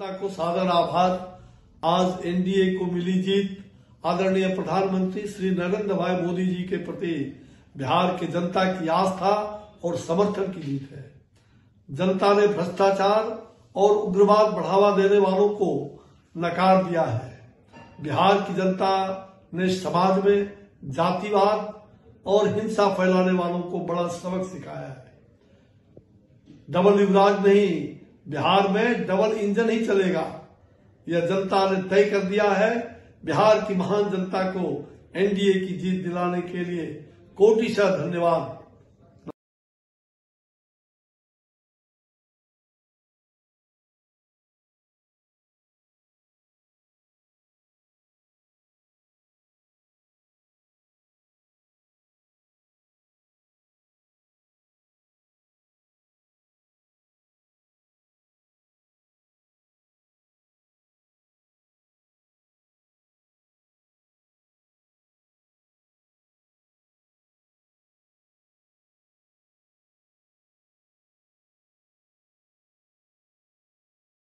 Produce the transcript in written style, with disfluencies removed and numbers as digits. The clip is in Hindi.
जनता को सादर आभार। आज एनडीए को मिली जीत आदरणीय प्रधानमंत्री श्री नरेंद्र भाई मोदी जी के प्रति बिहार की जनता की आस्था और समर्थन की जीत है। जनता ने भ्रष्टाचार और उग्रवाद बढ़ावा देने वालों को नकार दिया है। बिहार की जनता ने समाज में जातिवाद और हिंसा फैलाने वालों को बड़ा सबक सिखाया है। डबल युवराज नहीं, बिहार में डबल इंजन ही चलेगा, यह जनता ने तय कर दिया है। बिहार की महान जनता को एनडीए की जीत दिलाने के लिए कोटिशः धन्यवाद।